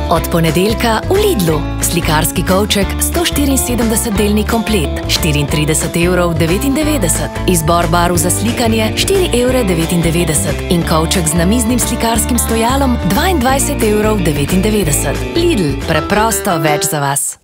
Od ponedeljka v Lidlu. Slikarski kovček 174 delni komplet, 34,99 €. Izbor barv za slikanje 4,99 € in kovček z namiznim slikarskim stojalom 22,99 €. Lidl, preprosto več za vas.